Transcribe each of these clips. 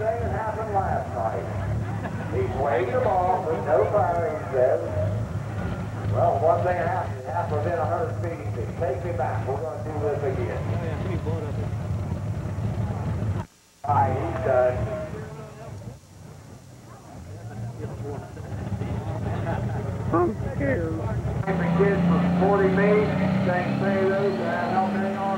thing that happened last night. He's waving the ball, but no fire, he says. Well, one thing happened. It happened within 100 feet. He said, take me back. We're going to do this again. All right, he's done. I'm scared. Every kid from 40 feet, St. Pharaohs, and how many are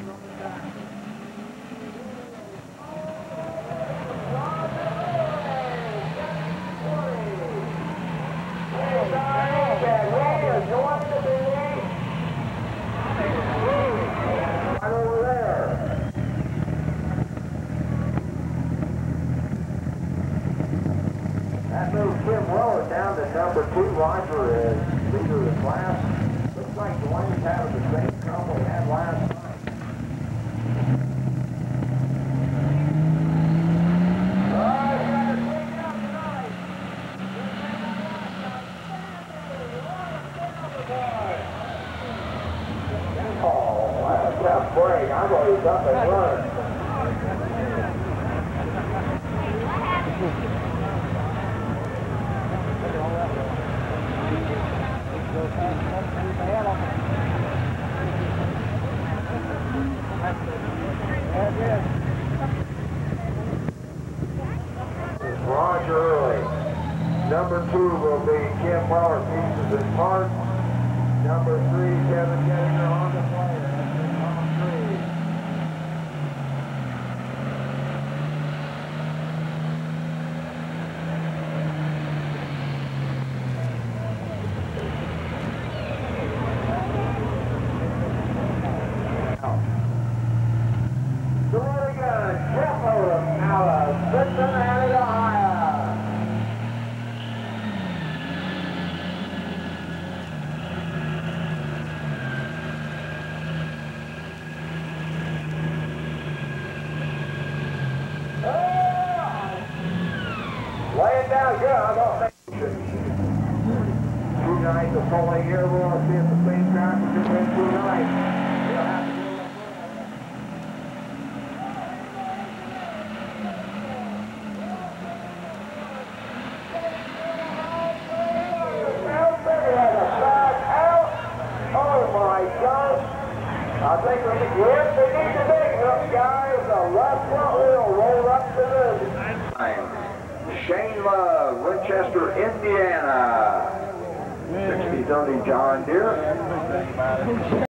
Tim Weller down to number 2. Roger is leader of the class. Looks like Dwayne's having the same trouble he had last night. Oh, that's a tough break. I thought he was up and running. Roger Early. Number 2 will be Kim Weller, pieces and parts. Number 3, Kevin Gettinger on the player. That's the top 3. Jeff Odom out of Cincinnati, Ohio. Lay it down good. I don't think 2 nights of full here. We're going to see if the same time we can win 2 nights. I think we need to dig up, guys. The left front wheel roll up to the Shane Love, Winchester, Indiana. 60-30 John Deere.